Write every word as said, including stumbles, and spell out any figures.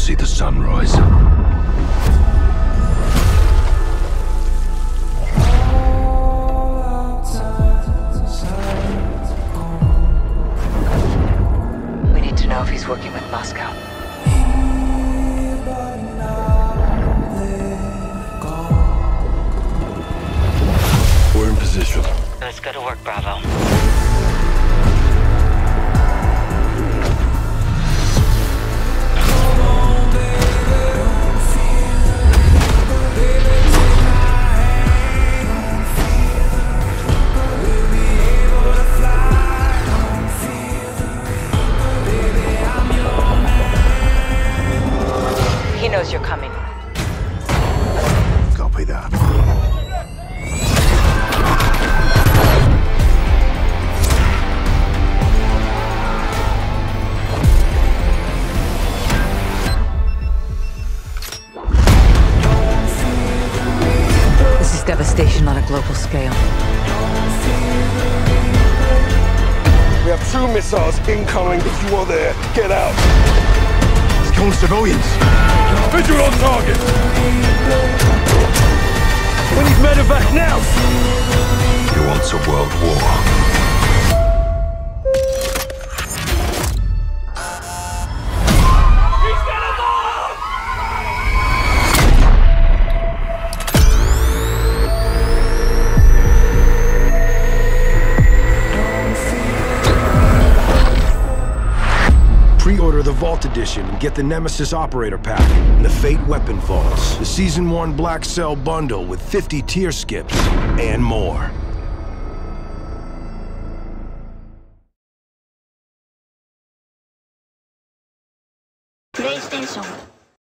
see the sunrise. We need to know if he's working with Moscow. We're in position. Let's go to work, Bravo. He knows you're coming. Copy that. This is devastation on a global scale. We have two missiles incoming. If you are there, get out. It's killing civilians. Visual on target. We need medevac now. He wants a world war. Pre-order the Vault Edition and get the Nemesis Operator Pack and the Fate Weapon Vaults, the Season one Black Cell Bundle with fifty tier skips, and more. PlayStation